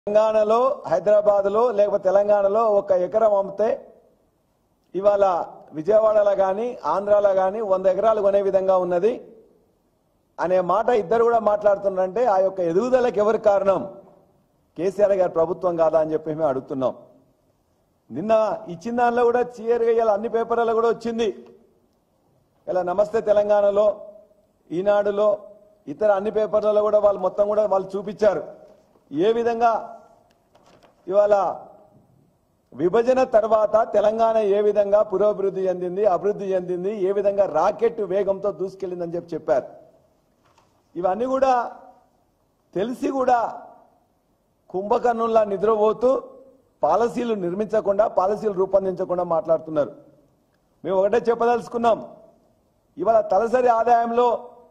తెలంగాణలో హైదరాబాద్లో లేకపోతే తెలంగాణలో ఒక ఎకరం అమ్మితే ఇవాళ విజయవాడలో గాని ఆంధ్రాలో గాని 100 ఎకరాలు కొనే విధంగా ఉన్నది అనే మాట ఇద్దరు కూడా మాట్లాడుతున్నారంటే ఆ యొక్క ఎదుగుదలకు ఎవరు కారణం? కేసీఆర్ గారి ప్రభుత్వం కాదా అని చెప్పి మేము అడుగుతున్నాం. నిన్న ఇచ్చిన దానిలో కూడా క్లియర్గా ఇలా అన్ని పేపర్లలో కూడా వచ్చింది. ఇలా నమస్తే తెలంగాణలో, ఈనాడులో, ఇతర అన్ని పేపర్లలో కూడా వాళ్ళు మొత్తం కూడా వాళ్ళు చూపించారు ఏ విధంగా ఇవాళ విభజన తర్వాత తెలంగాణ ఏ విధంగా పురోభివృద్ధి చెందింది, అభివృద్ధి చెందింది, ఏ విధంగా రాకెట్ వేగంతో దూసుకెళ్లిందని చెప్పారు. ఇవన్నీ కూడా తెలిసి కూడా కుంభకర్ణుల్లా నిద్రపోతూ పాలసీలు నిర్మించకుండా, పాలసీలు రూపొందించకుండా మాట్లాడుతున్నారు. మేము ఒకటే చెప్పదలుచుకున్నాం. ఇవాళ తలసరి ఆదాయంలో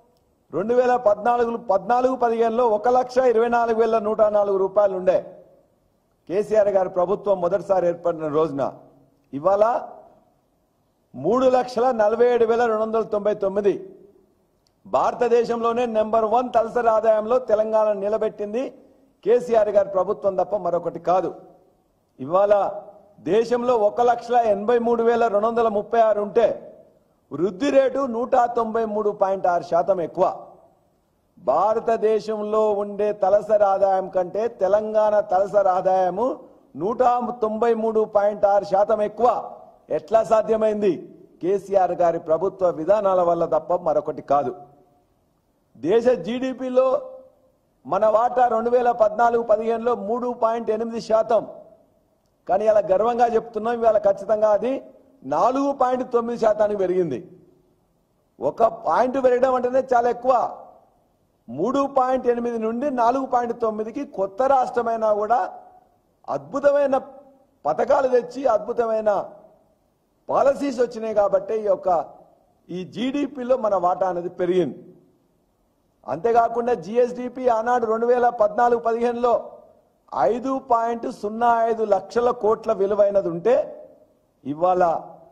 2014-15లో 1,24,104 రూపాయలు ఉండే కేసీఆర్ గారి ప్రభుత్వం మొదటిసారి ఏర్పడిన రోజున. ఇవాళ 3,47,299. భారతదేశంలోనే నెంబర్ 1 తలసరి ఆదాయంలో తెలంగాణ నిలబెట్టింది కేసీఆర్ గారి ప్రభుత్వం తప్ప మరొకటి కాదు. ఇవాళ దేశంలో 1,83,236 ఉంటే వృద్ధి రేటు 193.6% ఎక్కువ. భారతదేశంలో ఉండే తలసరి ఆదాయం కంటే తెలంగాణ తలసరి ఆదాయము 193.6% ఎక్కువ. ఎట్లా సాధ్యమైంది? కేసీఆర్ గారి ప్రభుత్వ విధానాల వల్ల తప్ప మరొకటి కాదు. దేశ జీడిపిలో మన వాటా 2014-15లో 3.8%. కానీ ఇలా గర్వంగా చెప్తున్నాం, ఇవాళ ఖచ్చితంగా అది 4.9% పెరిగింది. ఒక పాయింట్ పెరగడం అంటేనే చాలా ఎక్కువ. 3.8 నుండి 4.9కి కొత్త రాష్ట్రమైనా కూడా అద్భుతమైన పథకాలు తెచ్చి అద్భుతమైన పాలసీస్ వచ్చినాయి కాబట్టి ఈ జీడిపిలో మన వాటా అనేది పెరిగింది. అంతేకాకుండా జిఎస్డిపి ఆనాడు 2014-15లో 5.05 లక్షల కోట్ల విలువైనది ఉంటే ఇవాళ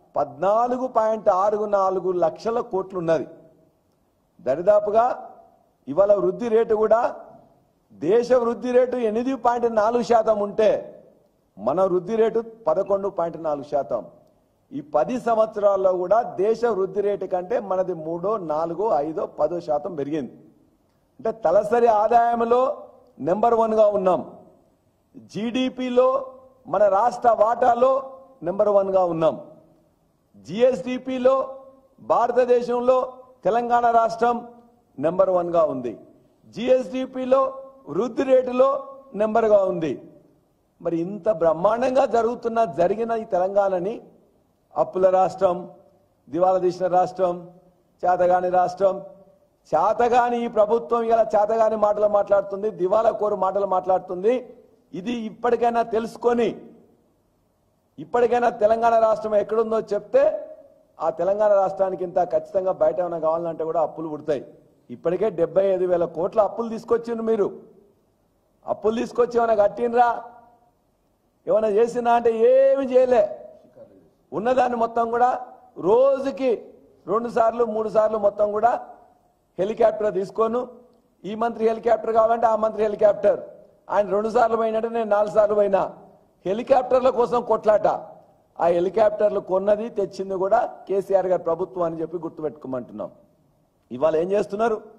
14.64 లక్షల కోట్లు ఉన్నది. దరిదాపుగా ఇవాళ వృద్ధి రేటు కూడా దేశ వృద్ధి రేటు 8.4% ఉంటే మన వృద్ధి రేటు 11.4%. ఈ 10 సంవత్సరాల్లో కూడా దేశ వృద్ధి రేటు కంటే మనది 3, 4, 5, 10% పెరిగింది. అంటే తలసరి ఆదాయంలో నెంబర్ 1గా ఉన్నాం. జీడిపిలో మన రాష్ట్ర వాటాలో నెంబర్ 1గా ఉన్నాం. జిఎస్డిపిలో భారతదేశంలో తెలంగాణ రాష్ట్రం నెంబర్ 1గా ఉంది. జిఎస్డిపిలో వృద్ధి రేటులో నెంబర్గా ఉంది. మరి ఇంత బ్రహ్మాండంగా జరిగిన ఈ తెలంగాణని అప్పుల రాష్ట్రం, దివాలా తీసిన రాష్ట్రం, చేతగాని రాష్ట్రం, చేతగాని ఈ ప్రభుత్వం ఇలా చేతగాని మాటలు మాట్లాడుతుంది, దివాలా కోరు మాటలు మాట్లాడుతుంది. ఇది ఇప్పటికైనా తెలుసుకొని ఇప్పటికైనా తెలంగాణ రాష్ట్రం ఎక్కడుందో చెప్తే ఆ తెలంగాణ రాష్ట్రానికి ఇంత ఖచ్చితంగా బయట ఏమైనా కావాలంటే కూడా అప్పులు పుడతాయి. ఇప్పటికే 75,000 కోట్ల అప్పులు తీసుకొచ్చిండ్రు. మీరు అప్పులు తీసుకొచ్చి ఏమైనా కట్టినరా, ఏమైనా చేసినా అంటే ఏమి చేయలే. ఉన్నదాన్ని మొత్తం కూడా రోజుకి 2 సార్లు 3 సార్లు మొత్తం కూడా హెలికాప్టర్ తీసుకోను. ఈ మంత్రి హెలికాప్టర్ కావాలంటే ఆ మంత్రి హెలికాప్టర్. ఆయన 2 సార్లు పోయినట్టు నేను 4 సార్లు పోయినా. హెలికాప్టర్ల కోసం కొట్లాట. ఆ హెలికాప్టర్లు కొన్నది తెచ్చింది కూడా కేసీఆర్ గారి ప్రభుత్వం అని చెప్పి గుర్తుపెట్టుకోమంటున్నాం. ఇవాళ ఏం చేస్తున్నారు?